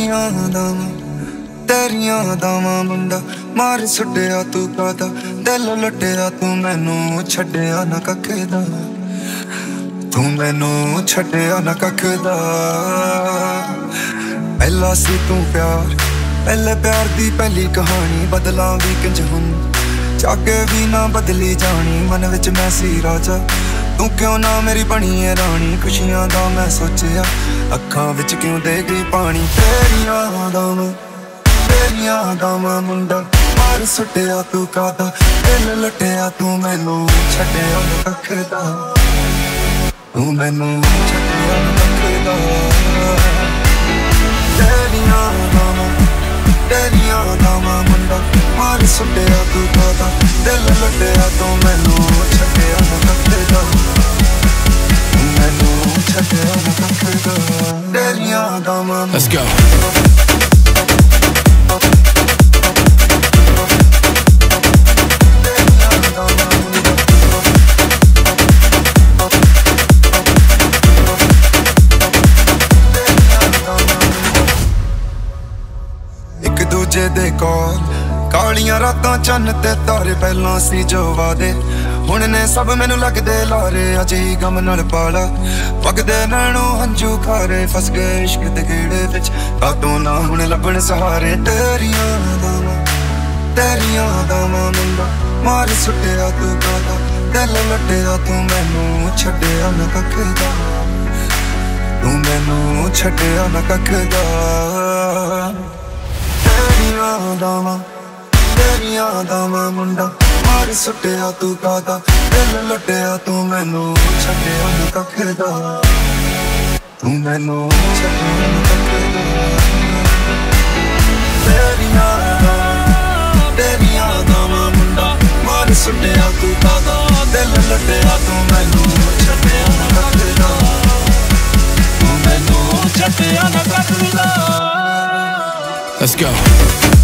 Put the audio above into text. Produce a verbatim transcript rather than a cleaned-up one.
तेरियां दावां तेरियां दावां मुंडा मार सुटिया तू कादा दिल लुटिया तू मैनू छड्डिया ना कख दा तू मैनू छड्डिया ना कख दा पहला सी तू प्यार पहले प्यार दी पहली कहानी बदला भी किंज हुन जागे भी ना बदली जानी मन विच मैं सी राजा तू क्यों ना मेरी बनी है रानी खुशियां दा मैं सोचिया अखां विच क्यों दे गई पानी तेरियां दावां तेरियां दावां मुंडा मार सुटिया तू कादा दिल लुटिया तू मैनू छड्डिया ना कख दा तू मैनू छड्डिया ना कख दा तेरियां दावां तेरियां दावां मुंडा मार सुटिया तू कादा दिल लुटिया तू मैनू छड्डिया ना कख दा तू मैनू छड्डिया ना कख दा तेरियां दावां Let's go. दूजे दे कॉल कालियां रातां चन्न ते तारे पहलां सी जो वादे हुण ने सब मैनू लगदे लारे अज ही गम नाल पाला वगदे नैणों हंझू खारे फस गए इश्क दे गेड़े विच कातों ना हुण लभण सहारे तेरियां दावां तेरियां दावां मुंडा मार सुटिया तू कादा दिल लुटिया तू मैनू छड्डिया ना कख दा तू मैनू छड्डिया ना कख दा तेरियां दावां तेरियां दावां मुंडा मार सुटिया तू कादा दिल लुटिया तू मैनू छड्डिया ना कख दा तू मैनू छड्डिया ना कख दा तेरियां दावां तेरियां दावां मुंडा मार सुटिया तू कादा दिल लुटिया तू मैनू छड्डिया ना कख दा तू मैनू छड्डिया ना कख दा Let's go.